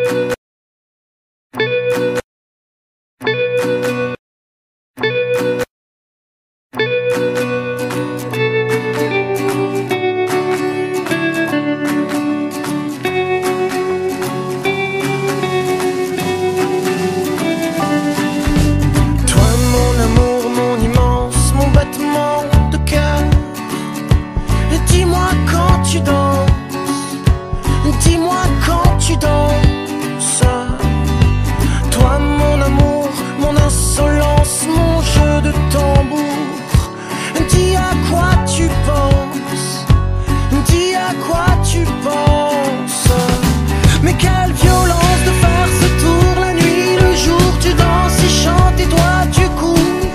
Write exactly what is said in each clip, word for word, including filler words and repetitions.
Dis-moi quand tu danses, toi mon amour, mon insolence, mon jeu de tambour. Dis à quoi tu penses, dis à quoi tu penses. Mais quelle violence de faire ce tour la nuit, le jour tu danses et chantes et toi tu cours.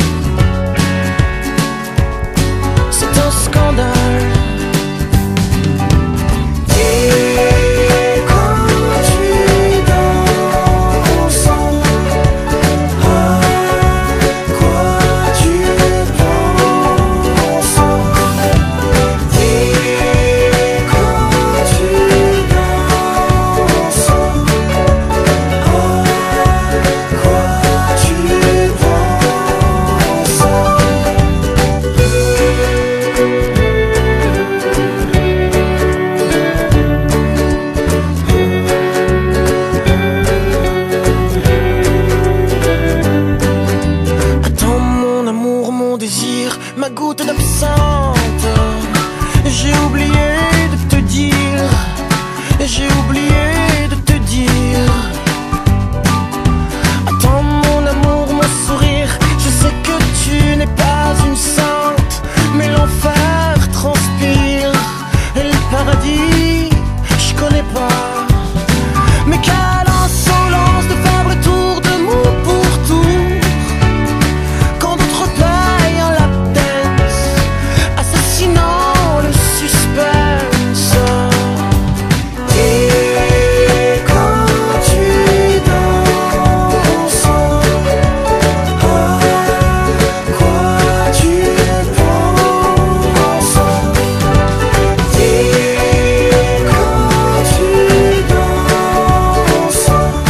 C'est un scandale. Ma goutte d'absinthe, j'ai oublié de te dire, j'ai oublié de te dire. Attends mon amour, mon sourire, je sais que tu n'es pas une sainte, mais l'enfer transpire, et le paradis, je connais pas. Mais quelle insolence de faire le tour de mon pourtour, quand d'autres payent un lapin le suspense. Et quand tu danses, à quoi tu penses. Et quand tu danses,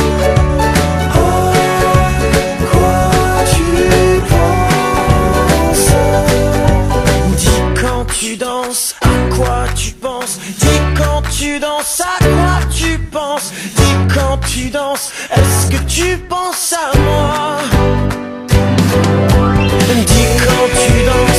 à quoi tu penses. Dis quand tu danses, à quoi tu penses. Dis quand tu danses, à quoi tu penses. Dis quand tu danses, est-ce que tu penses à moi. Dis quand tu danses.